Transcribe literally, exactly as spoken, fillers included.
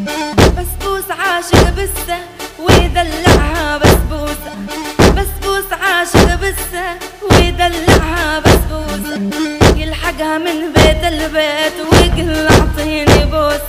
بسبوس عاشق بسه ويدلعها بسبوسة، بسبوس عاشق بسه ويدلعها بسبوسة، يلحقها من بيت البيت ويقول اعطيني بوسة.